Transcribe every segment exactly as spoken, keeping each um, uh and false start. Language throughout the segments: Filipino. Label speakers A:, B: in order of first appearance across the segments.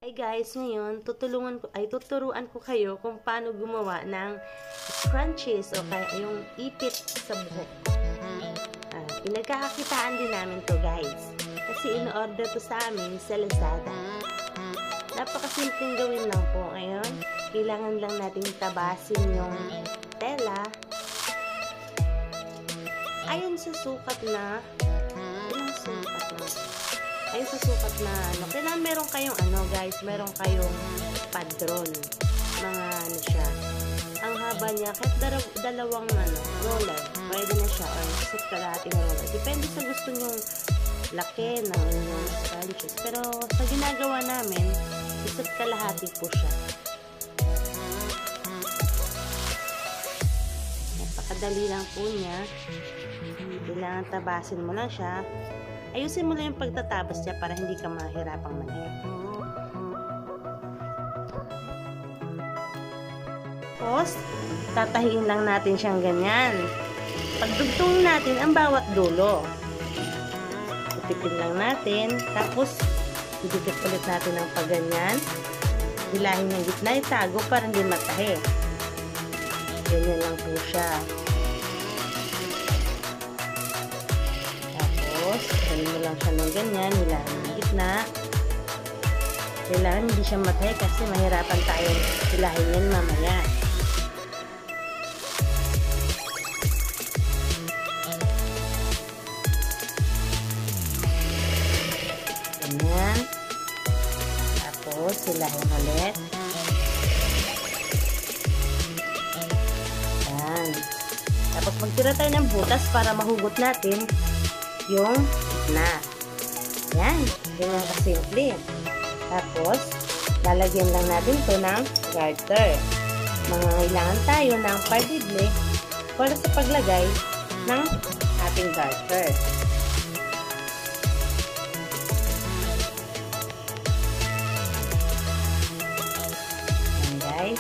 A: Hi guys, ngayon tutulungan ko ay tuturuan ko kayo kung paano gumawa ng scrunchies o kaya yung ipit sa buhok. Ah, pinagkakakitaan din namin to guys. Kasi in-order to sa amin sa Lazada. Napakasimpleng gawin lang po. Ngayon, kailangan lang nating tabasin yung tela. Ayon sa sukat na ilang sukat na ayun sa sukat na ano, kailangan meron kayong ano guys, meron kayong padron, mga ano siya, ang haba niya, kahit dalaw, dalawang ano, roller, pwede na siya, or isip kalahating roller, depende sa gusto nyong laki ng inyong scrunchies, pero sa ginagawa namin, isip kalahati po siya. Napakadali lang po niya, kailangan tabasin mo lang siya. Ayusin mo lang yung pagtatabas niya para hindi ka mahirapang manhid. Tapos, tatahiin lang natin siyang ganyan. Pagdugtong natin ang bawat dulo. Ipipin lang natin. Tapos, idikit ulit natin ang pagganyan. Hilahin ng gitna, itago para hindi matahi. Ganyan lang po siya. Ganyan mo lang siya ng ganyan, hilahin ng gitna. Kailangan hindi siya matahi kasi mahirapan tayo hilahin yan mamaya. Ganyan. Tapos hilahin ulit. Yan. Tapos magtira tayo ng butas para mahugot natin yung gitna. Yan. Ganyan kasimple. Tapos, lalagyan lang natin to ng garter. Mangangailangan tayo ng partible para sa paglagay ng ating garter. Yan guys.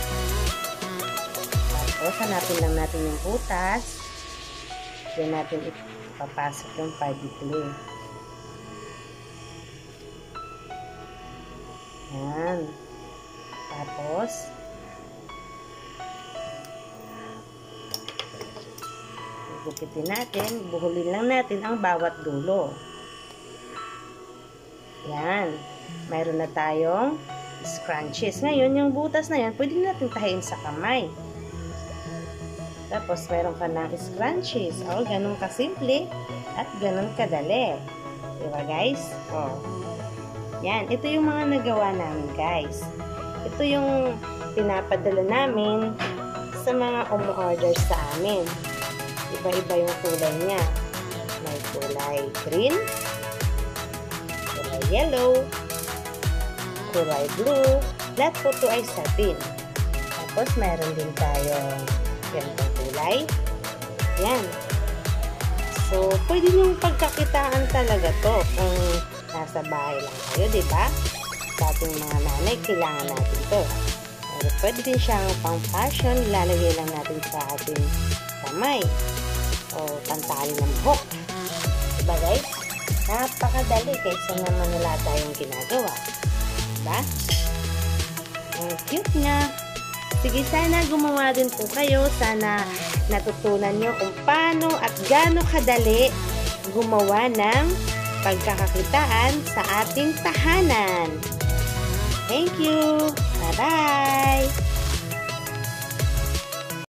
A: Tapos, hanapin lang natin yung butas. Diyan natin ito papasok yung particle. Yan. Tapos, gupitin natin, buhulin lang natin ang bawat dulo. Yan. Mayroon na tayong scrunchies. Ngayon, yung butas na yan, pwede natin tahiin sa kamay. Tapos, meron ka ng scrunchies. O, ganun kasimple at ganun kadali. Diba, guys? O. Yan. Ito yung mga nagawa namin, guys. Ito yung pinapadala namin sa mga umu-order sa amin. Iba-iba yung kulay niya. May kulay green, kulay yellow, kulay blue. Lahat po ito ay satin. Tapos, meron din tayong ganitong kulay. Yan. So, pwede nyung pagkakitaan talaga to kung nasa bahay lang kayo, diba? Sa ating mga nanay, kailangan natin to. Pero pwede din siyang pang fashion, lalagay lang natin sa ating kamay. O, pantali ng buhok. Diba guys? Napakadali kaysa naman wala tayong ginagawa. Diba? Ang cute nga. Sige, sana gumawa din po kayo. Sana natutunan nyo kung paano at gaano kadali gumawa ng pagkakakitaan sa ating tahanan. Thank you! Bye-bye!